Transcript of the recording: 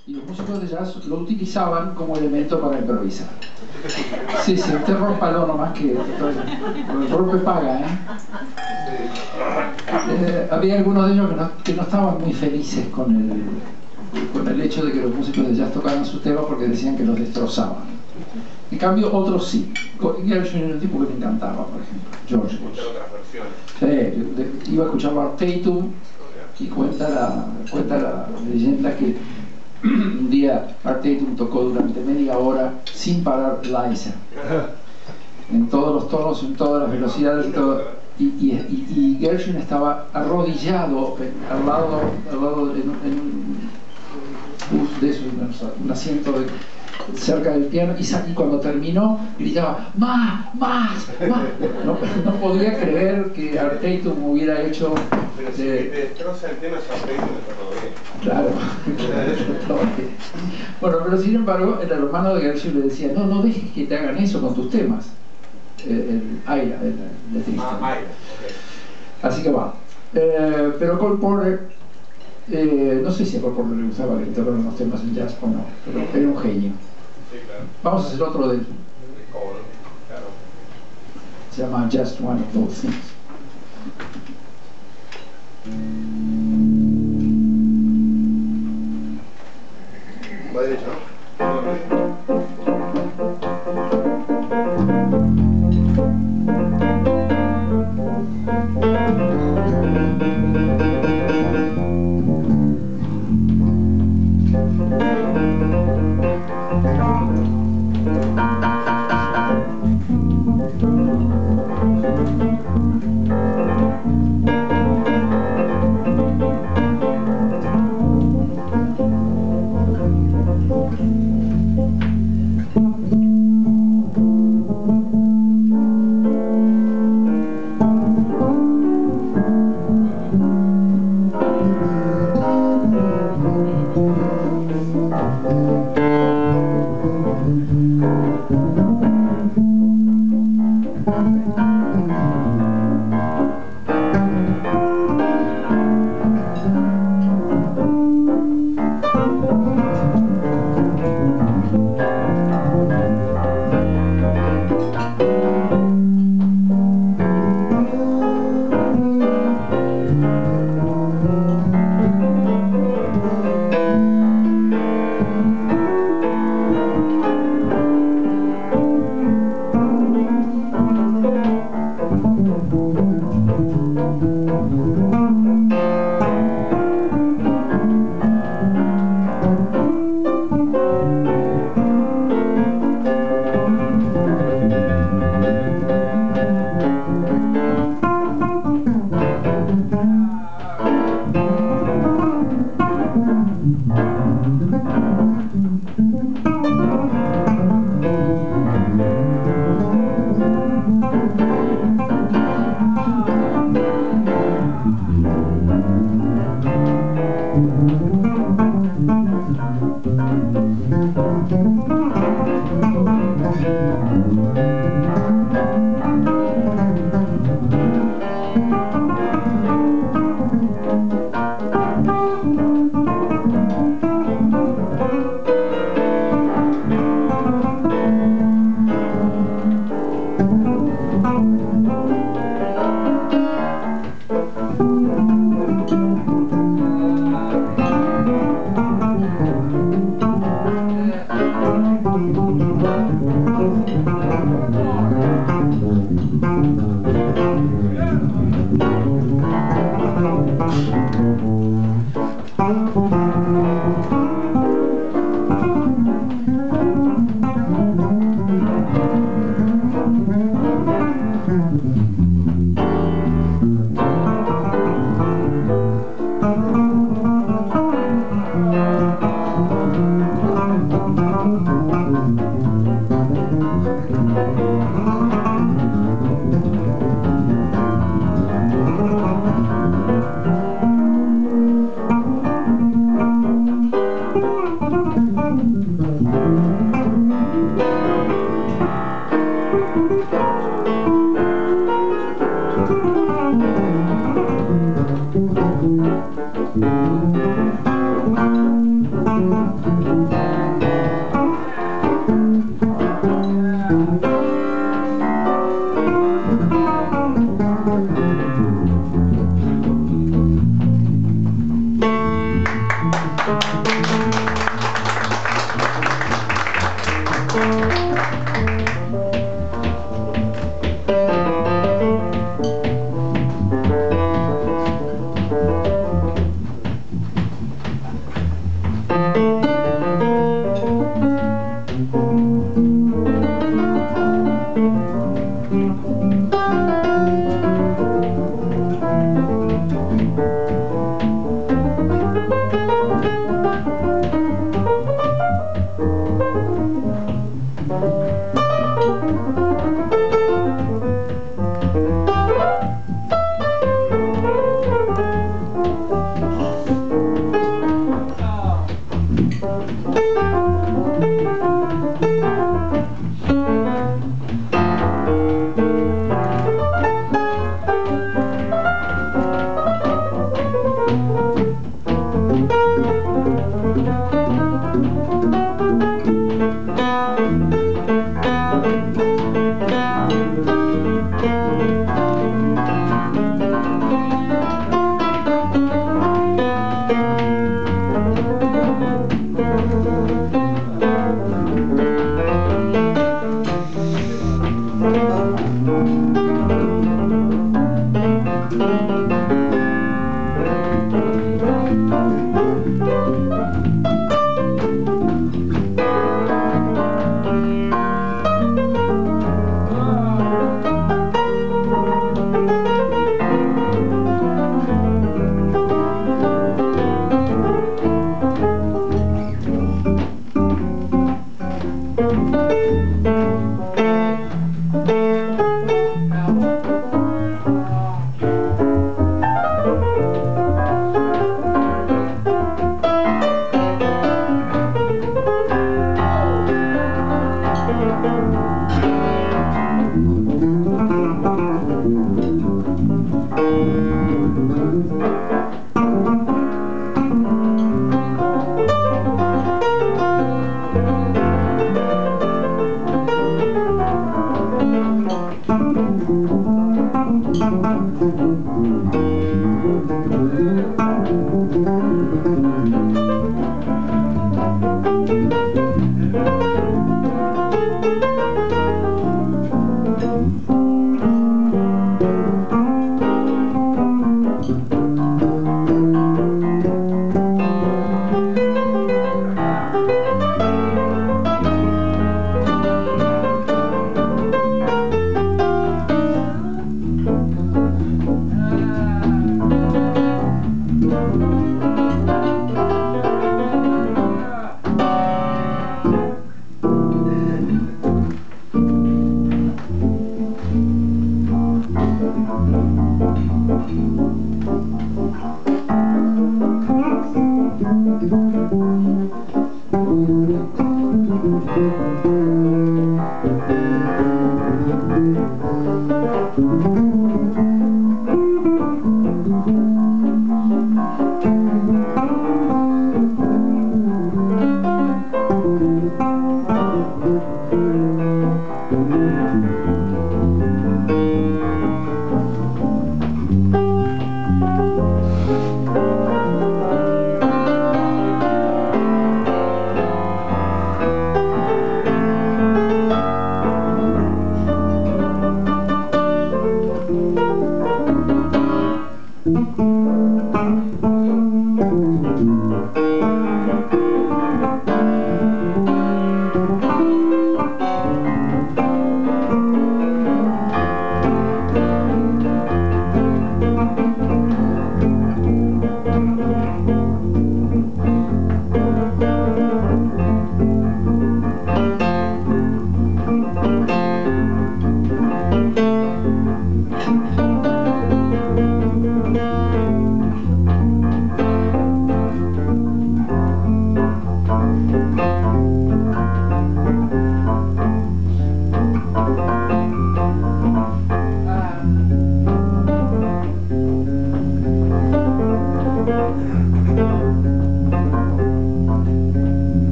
Y los músicos de jazz lo utilizaban como elemento para improvisar. Sí, sí, usted rómpalo nomás que el golpe paga, ¿eh? Había algunos de ellos que no estaban muy felices con el hecho de que los músicos de jazz tocaran sus temas porque decían que los destrozaban. En cambio, otros sí. Gershwin era un tipo que me encantaba, por ejemplo. George. Sí, iba a escuchar a Tatum y cuenta la leyenda que un día Art Tatum tocó durante media hora sin parar Liza, en todos los tonos, en todas las velocidades y todo. Y Gershwin estaba arrodillado al lado en un bus de eso, un asiento cerca del piano, y cuando terminó gritaba ¡más! No podía creer que Art Tatum hubiera hecho. Pero si te destroza el tema, es Art Tatum, está todo bien. Claro. Bueno, pero sin embargo, el hermano de Gershwin le decía: no dejes que te hagan eso con tus temas. Aira, de Tristan. Aira, okay. Así que va. Pero Cole Porter, no sé si a Cole Porter le gustaba que le tocaran los temas en jazz o no, pero era un genio. Sí, claro. Vamos a hacer otro de él. Claro. Se llama Just One of Those Things. Va derecho, ¿no?